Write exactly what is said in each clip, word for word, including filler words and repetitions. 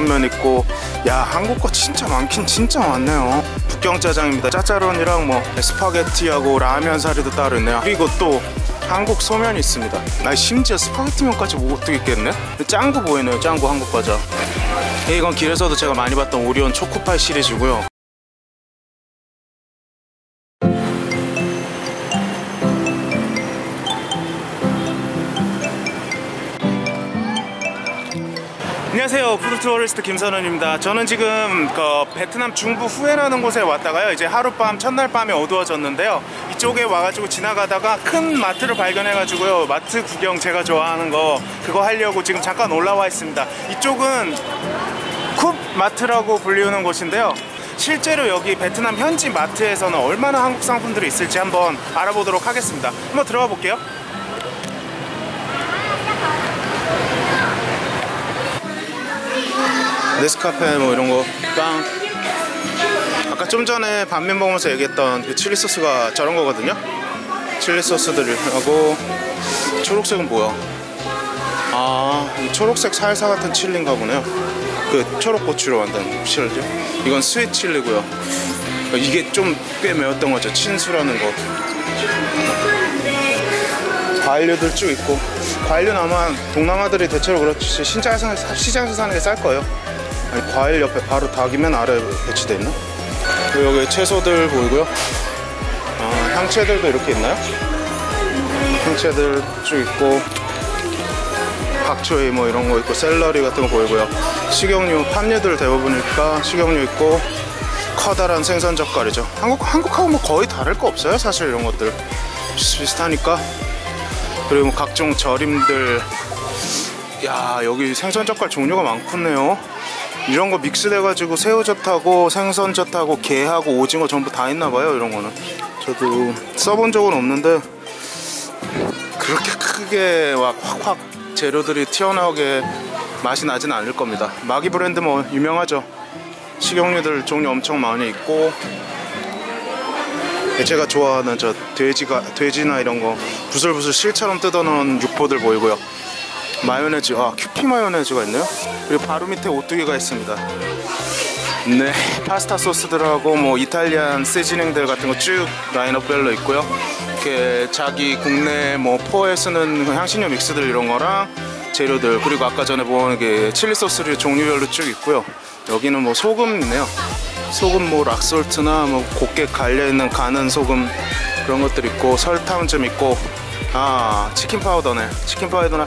불닭볶음면 있고, 야 한국 거 진짜 많긴 진짜 많네요. 북경짜장입니다. 짜짜런이랑 뭐 스파게티하고 라면 사리도 따로 있네요. 그리고 또 한국 소면이 있습니다. 나 심지어 스파게티면까지 못 뜨겠네. 짱구 보이네요. 짱구 한국 과자. 이건 길에서도 제가 많이 봤던 오리온 초코파이 시리즈고요. 안녕하세요, 푸드 투어리스트 김선원입니다. 저는 지금 그 베트남 중부 후엔하는 곳에 왔다가요, 이제 하룻밤 첫날 밤에 어두워졌는데요, 이쪽에 와가지고 지나가다가 큰 마트를 발견해가지고요, 마트 구경 제가 좋아하는 거 그거 하려고 지금 잠깐 올라와 있습니다. 이쪽은 쿱 마트라고 불리우는 곳인데요, 실제로 여기 베트남 현지 마트에서는 얼마나 한국 상품들이 있을지 한번 알아보도록 하겠습니다. 한번 들어가 볼게요. 네스카페 뭐 이런거 빵. 아까 좀 전에 반면 먹으면서 얘기했던 그 칠리 소스가 저런 거거든요. 칠리 소스들하고. 초록색은 뭐야? 아, 이 초록색 살사 같은 칠리인가 보네요. 그 초록 고추로 만든 칠리죠. 이건 스윗 칠리고요. 이게 좀 꽤 매웠던 거죠. 친수라는 거. 과일류들 쭉 있고, 과일류는 아마 동남아들이 대체로 그렇지 시장에서, 시장에서 사는 게 쌀 거예요. 아니, 과일 옆에 바로 닭이면 아래 배치되어 있나? 여기 채소들 보이고요. 아, 향채들도 이렇게 있나요? 향채들 쭉 있고, 박초이 뭐 이런 거 있고, 샐러리 같은 거 보이고요. 식용유, 팜유들 대부분이니까 식용유 있고, 커다란 생선 젓갈이죠. 한국, 한국하고 뭐 거의 다를 거 없어요, 사실 이런 것들. 비슷비슷하니까. 그리고 뭐 각종 절임들. 야, 여기 생선 젓갈 종류가 많군요. 이런 거 믹스돼가지고 새우젓하고 생선젓하고 게하고 오징어 전부 다 있나봐요. 이런 거는 저도 써본 적은 없는데 그렇게 크게 막 확확 재료들이 튀어나오게 맛이 나진 않을 겁니다. 마기 브랜드 뭐 유명하죠. 식용유들 종류 엄청 많이 있고, 제가 좋아하는 저 돼지가, 돼지나 이런 거 부슬부슬 실처럼 뜯어놓은 육포들 보이고요. 마요네즈, 아 큐피 마요네즈가 있네요. 그리고 바로 밑에 오뚜기가 있습니다. 네, 파스타 소스들하고 뭐 이탈리안 시즈닝들 같은 거 쭉 라인업별로 있고요. 이렇게 자기 국내 뭐 포에 쓰는 향신료 믹스들 이런 거랑 재료들, 그리고 아까 전에 본 게 칠리 소스류 종류별로 쭉 있고요. 여기는 뭐 소금 있네요. 소금 뭐 락솔트나 뭐 곱게 갈려있는 가는 소금 그런 것들 있고, 설탕 좀 있고, 아 치킨 파우더네. 치킨 파우더나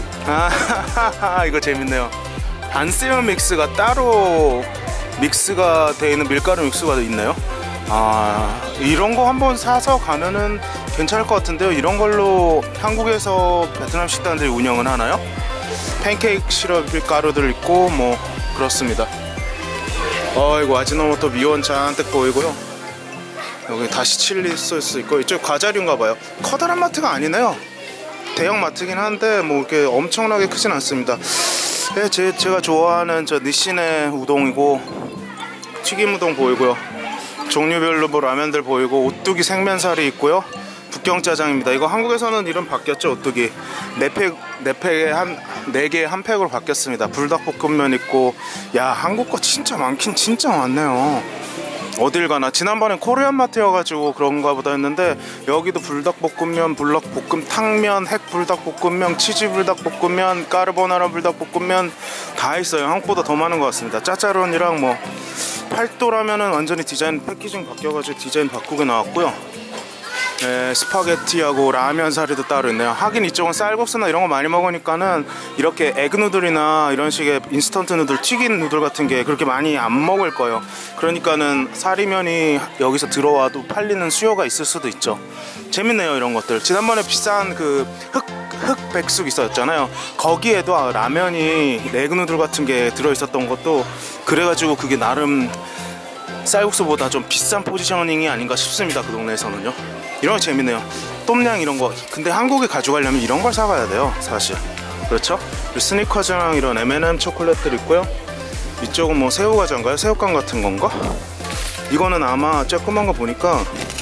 아 이거 재밌네요. 반스용 믹스가 따로 믹스가 되어 있는 밀가루 믹스가 있네요. 아 이런 거 한번 사서 가면은 괜찮을 것 같은데요. 이런 걸로 한국에서 베트남 식당들이 운영은 하나요? 팬케이크 시럽 가루들 있고 뭐 그렇습니다. 어이구, 아지노모토 미원 잔뜩 보이고요. 여기 다시 칠리 소스 있고, 이쪽 과자류인가봐요. 커다란 마트가 아니네요. 대형 마트긴 한데 뭐 이렇게 엄청나게 크진 않습니다. 네, 제, 제가 좋아하는 저 니시네 우동이고, 튀김 우동 보이고요. 종류별로 뭐 라면들 보이고, 오뚜기 생면살이 있고요. 북경짜장입니다. 이거 한국에서는 이름 바뀌었죠. 오뚜기 네 팩, 네 팩에 한 네 개 한 팩으로 바뀌었습니다. 불닭볶음면 있고, 야 한국 거 진짜 많긴 진짜 많네요. 어딜 가나. 지난번엔 코리안 마트여가지고 그런가 보다 했는데, 여기도 불닭볶음면, 불닭볶음 탕면, 핵 불닭볶음면, 치즈 불닭볶음면, 까르보나라 불닭볶음면 다 있어요. 한국보다 더 많은 것 같습니다. 짜짜런이랑 뭐 팔도라면은 완전히 디자인 패키징 바뀌어가지고 디자인 바꾸게 나왔고요. 네, 스파게티하고 라면 사리도 따로 있네요. 하긴 이쪽은 쌀국수나 이런 거 많이 먹으니까는 이렇게 에그누들이나 이런 식의 인스턴트 누들, 튀긴 누들 같은 게 그렇게 많이 안 먹을 거예요. 그러니까는 사리면이 여기서 들어와도 팔리는 수요가 있을 수도 있죠. 재밌네요, 이런 것들. 지난번에 비싼 그 흑, 흑 백숙 있었잖아요. 거기에도 라면이 에그누들 같은 게 들어있었던 것도, 그래가지고 그게 나름 쌀국수보다 좀 비싼 포지셔닝이 아닌가 싶습니다. 그 동네에서는요. 이런 거 재밌네요. 똠양 이런 거. 근데 한국에 가져가려면 이런 걸 사가야 돼요, 사실. 그렇죠? 스니커즈랑 이런 엠앤엠 초콜릿들 있고요. 이쪽은 뭐 새우과자인가요? 새우깡 같은 건가? 이거는 아마 조그만 거 보니까,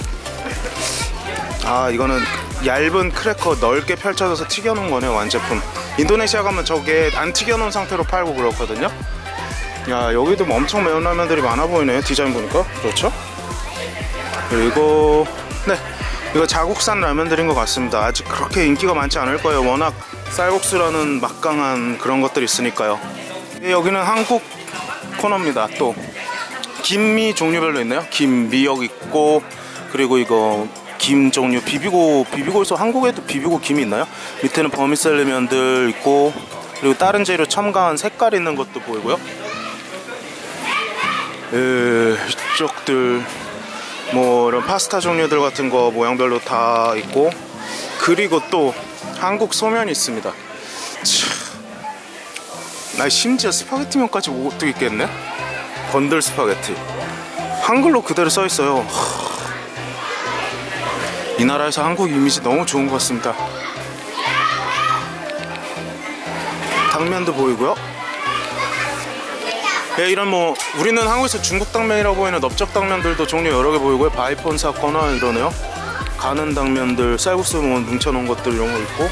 아 이거는 얇은 크래커 넓게 펼쳐져서 튀겨놓은 거네요. 완제품. 인도네시아 가면 저게 안 튀겨놓은 상태로 팔고 그렇거든요. 야, 여기도 뭐 엄청 매운 라면들이 많아 보이네. 디자인 보니까. 그렇죠? 그리고 네, 이거 자국산 라면들인 것 같습니다. 아직 그렇게 인기가 많지 않을 거예요. 워낙 쌀국수라는 막강한 그런 것들이 있으니까요. 여기는 한국 코너입니다. 또 김미 종류별로 있네요. 김, 미역 있고, 그리고 이거 김 종류, 비비고, 비비고에서 한국에도 비비고 김이 있나요? 밑에는 버미셀리 면들 있고, 그리고 다른 재료 첨가한 색깔 있는 것도 보이고요. 에, 이쪽들 뭐 이런 파스타 종류들 같은 거 모양별로 다 있고, 그리고 또 한국 소면이 있습니다. 참, 나 심지어 스파게티면까지 옷도 있겠네. 건들 스파게티 한글로 그대로 써 있어요. 이 나라에서 한국 이미지 너무 좋은 것 같습니다. 당면도 보이고요. 예, 이런 뭐 우리는 한국에서 중국 당면이라고 보이는 넓적 당면들도 종류 여러 개 보이고요. 바이폰 사거나 이러네요. 가는 당면들, 쌀국수 뭐 뭉쳐놓은 것들 이런 거 있고.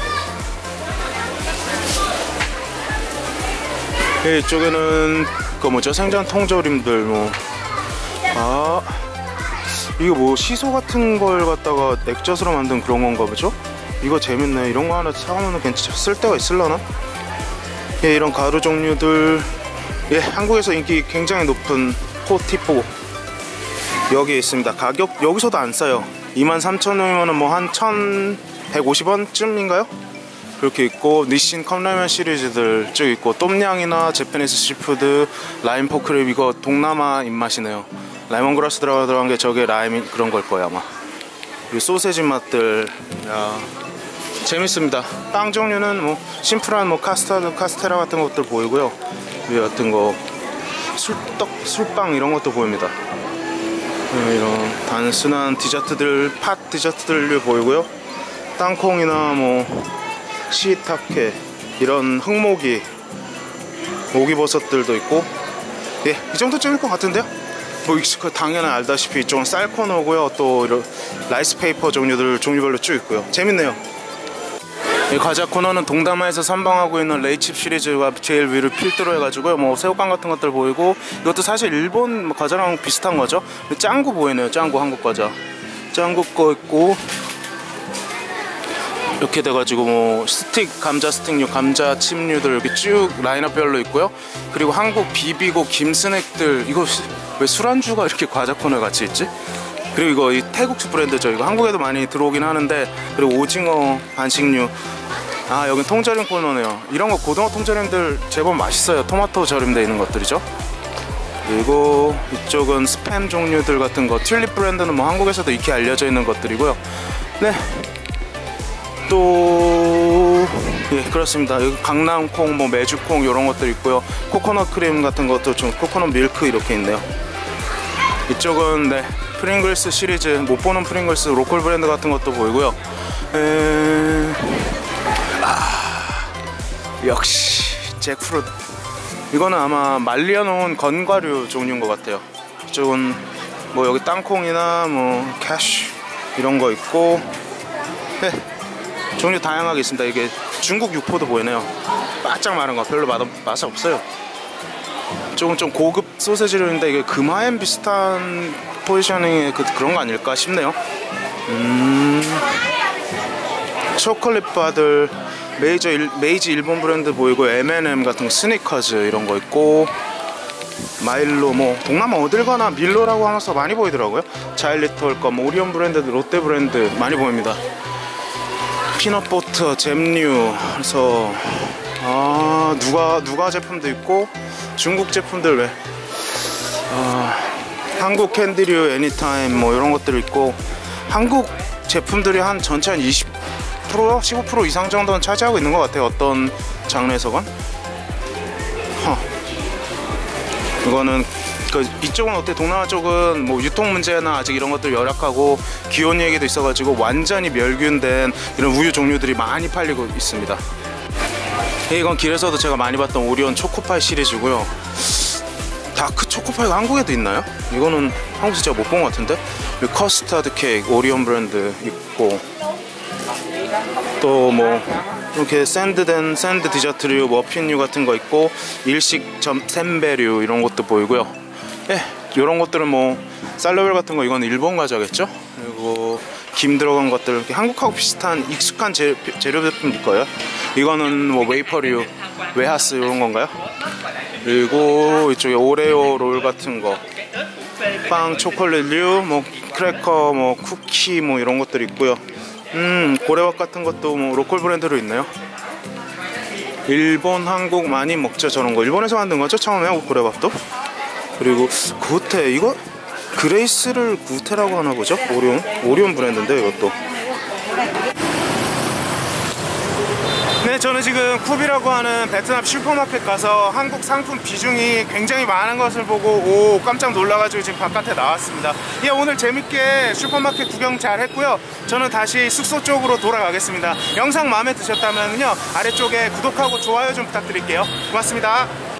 예, 이쪽에는 그 뭐죠, 생전 통조림들 뭐. 아, 이거 뭐 시소 같은 걸 갖다가 액젓으로 만든 그런 건가 보죠? 이거 재밌네. 이런 거 하나 사오면 괜찮, 쓸 데가 있을라나? 예, 이런 가루 종류들. 예, 한국에서 인기 굉장히 높은 포티포 여기에 있습니다. 가격 여기서도 안 싸요. 이만 삼천 원이면은 뭐 한 천백오십 원쯤인가요? 그렇게 있고, 니신 컵라면 시리즈들 쭉 있고, 똠양이나 제페니스 시푸드, 라임 포크립, 이거 동남아 입맛이네요. 레몬그라스 들어간 게 저게 라임 그런 걸 거야 아마. 이 소세지 맛들, 야, 재밌습니다. 빵 종류는 뭐 심플한 뭐 카스타드, 카스테라 같은 것들 보이고요. 이 같은 거 술떡, 술빵 이런 것도 보입니다. 네, 이런 단순한 디저트들, 팥 디저트들 보이고요. 땅콩이나 뭐 시이타케, 이런 흑모기, 모기버섯들도 있고. 예, 이 정도쯤일 것 같은데요. 뭐 당연히 알다시피 이쪽은 쌀 코너고요. 또 이런 라이스 페이퍼 종류들 종류별로 쭉 있고요. 재밌네요. 이 과자 코너는 동남아에서 선방하고 있는 레이칩 시리즈가 제일 위를 필두로 해가지고요. 뭐 새우깡 같은 것들 보이고, 이것도 사실 일본 과자랑 비슷한 거죠. 짱구 보이네요. 짱구, 한국 과자. 짱구 거 있고, 이렇게 돼가지고 뭐 스틱, 감자 스틱류, 감자 칩류들 이렇게 쭉 라인업별로 있고요. 그리고 한국 비비고 김 스낵들, 이거 왜 술안주가 이렇게 과자 코너에 같이 있지? 그리고 이거 이 태국 브랜드죠. 이거 한국에도 많이 들어오긴 하는데. 그리고 오징어 반식류. 아, 여긴 통조림 코너네요. 이런 거 고등어 통조림들 제법 맛있어요. 토마토 절임되어 있는 것들이죠. 그리고 이쪽은 스팸 종류들 같은 거, 튤립 브랜드는 뭐 한국에서도 익히 알려져 있는 것들이고요. 네, 또 예, 그렇습니다. 여기 강낭콩, 뭐 메주콩 이런 것들 있고요. 코코넛 크림 같은 것도 좀, 코코넛 밀크 이렇게 있네요. 이쪽은 네, 프링글스 시리즈, 못 보는 프링글스 로컬 브랜드 같은 것도 보이고요. 에... 아, 역시 잭프루트. 이거는 아마 말려놓은 건과류 종류인 것 같아요. 이쪽은 뭐 여기 땅콩이나 뭐 캐슈 이런 거 있고. 네, 종류 다양하게 있습니다. 이게 중국 육포도 보이네요. 바짝 마른 거, 별로 맛, 맛이 없어요. 조금 좀 고급 소세지류인데 이게 금화엔 비슷한 포지셔닝의 그, 그런 거 아닐까 싶네요. 음, 초콜릿 바들, 메이저 일, 메이지 일본 브랜드 보이고, 엠앤엠 같은 거, 스니커즈 이런 거 있고, 마일로, 뭐 동남아 어딜 가나 밀로라고 하면서 많이 보이더라고요. 자일리톨 거, 뭐 오리온 브랜드, 롯데 브랜드 많이 보입니다. 피넛버터, 잼류. 그래서 아, 누가 누가 제품도 있고, 중국 제품들 왜 아, 한국 캔디류, 애니타임 뭐 이런 것들 있고. 한국 제품들이 한 전체 한 이십 퍼센트, 십오 퍼센트 이상 정도는 차지하고 있는 것 같아요. 어떤 장르에서건. 허. 이거는 그 이쪽은 어때? 동남아 쪽은 뭐 유통 문제나 아직 이런 것들 열악하고 기온 얘기도 있어가지고 완전히 멸균된 이런 우유 종류들이 많이 팔리고 있습니다. 이건 길에서도 제가 많이 봤던 오리온 초코파이 시리즈고요. 다크 초코파이가 한국에도 있나요? 이거는 한국에서 제가 못 본 것 같은데. 커스터드 케이크, 오리온 브랜드 있고. 또 뭐 이렇게 샌드된 샌드 디저트류, 머핀류 같은 거 있고 일식 점 샌베류 이런 것도 보이고요. 예, 이런 것들은 뭐 쌀러벨 같은 거 이건 일본 과자겠죠. 그리고 김 들어간 것들 이렇게 한국하고 비슷한 익숙한 재, 재료 제품일 거예요. 이거는 뭐 웨이퍼류, 웨하스 이런 건가요? 그리고 이쪽에 오레오 롤 같은 거, 빵, 초콜릿류, 뭐 크래커, 뭐 쿠키 뭐 이런 것들이 있고요. 음, 고래밥 같은 것도 뭐 로컬 브랜드로 있네요. 일본, 한국 많이 먹죠 저런 거. 일본에서 만든 거죠 처음에 고래밥도. 그리고 구테, 이거 그레이스를 구테라고 하나 보죠. 오리온, 오리온 브랜드인데 이것도. 네, 저는 지금 쿠비라고 하는 베트남 슈퍼마켓 가서 한국 상품 비중이 굉장히 많은 것을 보고 오 깜짝 놀라가지고 지금 바깥에 나왔습니다. 예, 오늘 재밌게 슈퍼마켓 구경 잘 했고요. 저는 다시 숙소 쪽으로 돌아가겠습니다. 영상 마음에 드셨다면요 아래쪽에 구독하고 좋아요 좀 부탁드릴게요. 고맙습니다.